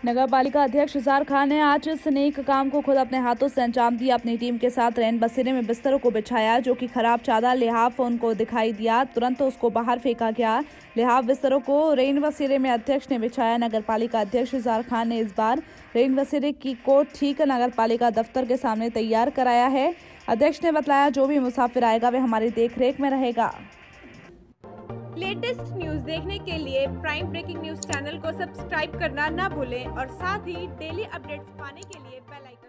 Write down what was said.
नगर पालिका अध्यक्ष इज़हार खान ने आज इस नेक काम को खुद अपने हाथों से अंजाम दिया। अपनी टीम के साथ रैन बसेरे में बिस्तरों को बिछाया, जो कि खराब चादर लिहाफ उनको दिखाई दिया, तुरंत उसको बाहर फेंका गया। लिहाफ बिस्तरों को रैन बसेरे में अध्यक्ष ने बिछाया। नगर पालिका अध्यक्ष इज़हार खान ने इस बार रैन बसेरे को ठीक नगर पालिका दफ्तर के सामने तैयार कराया है। अध्यक्ष ने बताया, जो भी मुसाफिर आएगा वह हमारी देखरेख में रहेगा। लेटेस्ट न्यूज देखने के लिए प्राइम ब्रेकिंग न्यूज चैनल को सब्सक्राइब करना ना भूलें और साथ ही डेली अपडेट्स पाने के लिए बेल आइकन